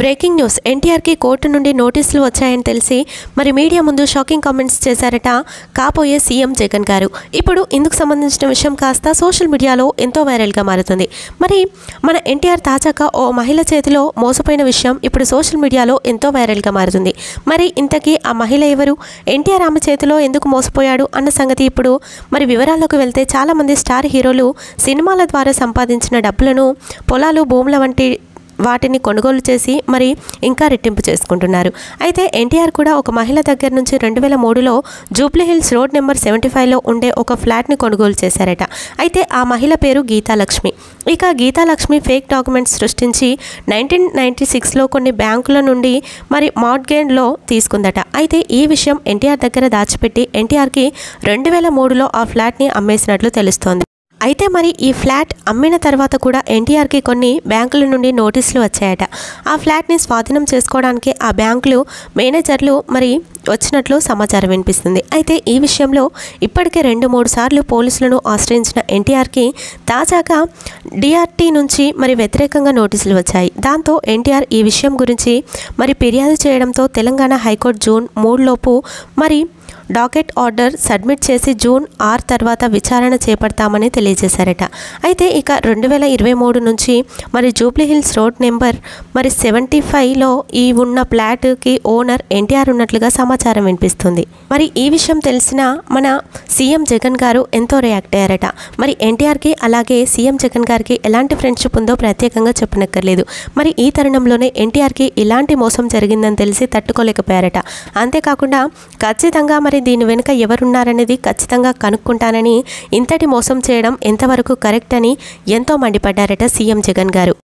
Breaking news ఎన్టీఆర్కి court నుండి నోటీసులు వచ్చాయని తెలిసి మరి మీడియా ముందు షాకింగ్ కామెంట్స్ చేశారట కాబోయే సీఎం జగన్ గారు. ఇప్పుడు ఇందుకు సంబంధించిన విషయం కాస్త సోషల్ మీడియాలో ఎంతో వైరల్గా మారుతుంది. మరి మన ఎన్టీఆర్ తాజాగా ఓ మహిళ చేతిలో మోసపోయిన విషయం ఇప్పుడు సోషల్ మీడియాలో ఎంతో వైరల్గా మారుతుంది. మరి ఇంతకీ ఆ మహిళ ఎవరు, ఎన్టీఆర్ ఆమె చేతిలో ఎందుకు మోసపోయాడు అన్న సంగతి ఇప్పుడు మరి వివరాల్లోకి వెళ్తే చాలామంది స్టార్ హీరోలు సినిమాల ద్వారా సంపాదించిన డబ్బులను పొలాలు, భూముల వంటి వాటిని కొనుగోలు చేసి మరి ఇంకా రెట్టింపు చేసుకుంటున్నారు. అయితే ఎన్టీఆర్ కూడా ఒక మహిళ దగ్గర నుంచి 2003లో జూబ్లీ హిల్స్ రోడ్ నెంబర్ 75లో ఉండే ఒక ఫ్లాట్ని కొనుగోలు చేశారట. అయితే ఆ మహిళ పేరు గీతాలక్ష్మి. ఇక గీతాలక్ష్మి ఫేక్ డాక్యుమెంట్స్ సృష్టించి 1996లో కొన్ని బ్యాంకుల నుండి మరి మార్ట్గేజ్లో తీసుకుందట. అయితే ఈ విషయం ఎన్టీఆర్ దగ్గర దాచిపెట్టి ఎన్టీఆర్కి 2003లో ఆ ఫ్లాట్ని అమ్మేసినట్లు తెలుస్తోంది. అయితే మరి ఈ ఫ్లాట్ అమ్మిన తర్వాత కూడా ఎన్టీఆర్కి కొన్ని బ్యాంకుల నుండి నోటీసులు వచ్చాయట. ఆ ఫ్లాట్ని స్వాధీనం చేసుకోవడానికి ఆ బ్యాంకులు మేనేజర్లు మరి వచ్చినట్లు సమాచారం వినిపిస్తుంది. అయితే ఈ విషయంలో ఇప్పటికే 2-3 సార్లు పోలీసులను ఆశ్రయించిన ఎన్టీఆర్కి తాజాగా డిఆర్టీ నుంచి మరి వ్యతిరేకంగా నోటీసులు వచ్చాయి. దాంతో ఎన్టీఆర్ ఈ విషయం గురించి మరి ఫిర్యాదు చేయడంతో తెలంగాణ హైకోర్టు జూన్ 3లోపు మరి డాకెట్ ఆర్డర్ సబ్మిట్ చేసి జూన్ 6 తర్వాత విచారణ చేపడతామని తెలియజేశారట. అయితే ఇక 2023 నుంచి మరి జూబ్లీ హిల్స్ రోడ్ నెంబర్ మరి 75లో ఈ ఉన్న ఫ్లాట్కి ఓనర్ ఎన్టీఆర్ ఉన్నట్లుగా సమాచారం వినిపిస్తుంది. మరి ఈ విషయం తెలిసిన మన సీఎం జగన్ గారు ఎంతో రియాక్ట్ అయ్యారట. మరి ఎన్టీఆర్కి అలాగే సీఎం జగన్ గారికి ఎలాంటి ఫ్రెండ్షిప్ ఉందో ప్రత్యేకంగా చెప్పనక్కర్లేదు. మరి ఈ తరుణంలోనే ఎన్టీఆర్కి ఇలాంటి మోసం జరిగిందని తెలిసి తట్టుకోలేకపోయారట. అంతేకాకుండా ఖచ్చితంగా మరి దీని వెనుక ఎవరున్నారనేది ఖచ్చితంగా కనుక్కుంటానని, ఇంతటి మోసం చేయడం ఎంతవరకు కరెక్ట్ అని ఎంతో మండిపడ్డారట సీఎం జగన్ గారు.